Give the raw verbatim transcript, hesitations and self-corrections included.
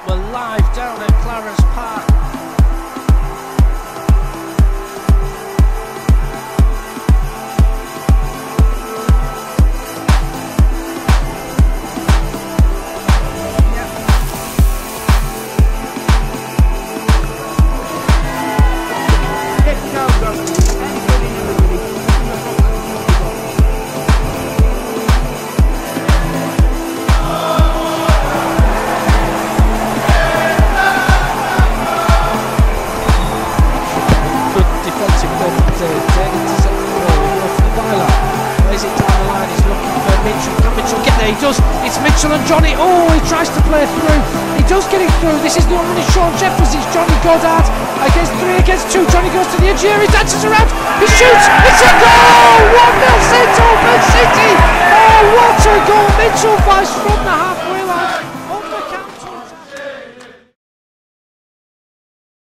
We're live down at Clarence Park. He does, it's Mitchell and Johnny. Oh, he tries to play through. He does get it through. This is not only Sean Jeffers, it's Johnny Goddard against three against two. Johnny goes to the edge here, he dances around, he shoots, it's a goal! one nil Saint Albans City! Oh, what a goal! Mitchell fires from the halfway line.